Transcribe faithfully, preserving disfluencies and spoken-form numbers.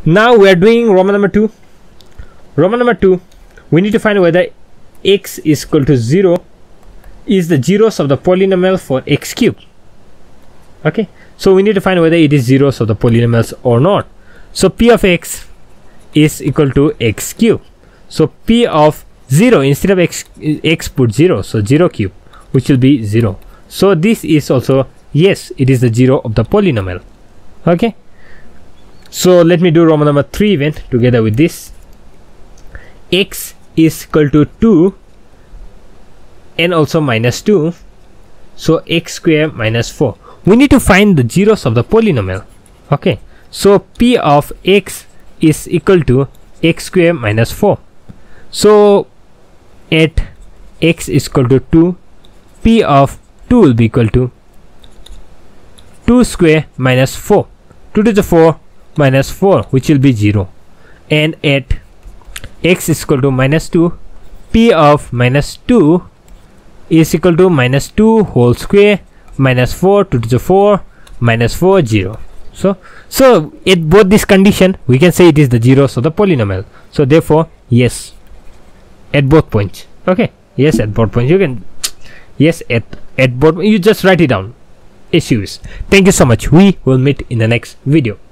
Now we are doing Roman number two. Roman number two, we need to find whether x is equal to zero is the zeros of the polynomial for x cubed. Okay, so we need to find whether it is zeros of the polynomials or not. So p of x is equal to x cube. So p of zero, instead of x, x put zero, so zero cube, which will be zero. So this is also, yes, it is the zero of the polynomial. Okay, so let me do Roman number three event together with this. X is equal to two and also minus two, so x square minus four. We need to find the zeros of the polynomial. Okay, so p of x is equal to x square minus four. So at x is equal to two, p of two will be equal to two square minus four, two to the four minus four, which will be zero. And at x is equal to minus two, p of minus two is equal to minus two whole square minus four, two to the four minus four, zero. So so at both this condition we can say it is the zeros of the polynomial. So therefore yes at both points. Okay, yes at both points. You can yes at at both, you just write it down. Issues. Thank you so much. We will meet in the next video.